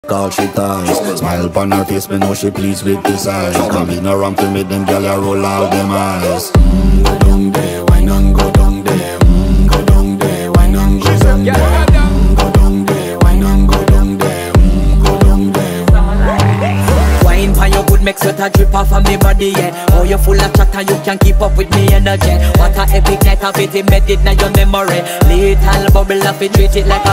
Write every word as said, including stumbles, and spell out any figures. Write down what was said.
All she ties, smile upon her face, me know she pleased with this eyes. Come in around to me, them gyal a roll out them eyes. Mm, go down there, why not go down there? Mm, go down there, why not go down there? Mm, go down there, why not go down there? Mm, go down there. Wine pan your good, make sweat a drip off of me body, yeah. Oh, you full of chatter, you can keep up with me energy. What a epic night of it, embedded in your memory. Little bubble of it, treat it like a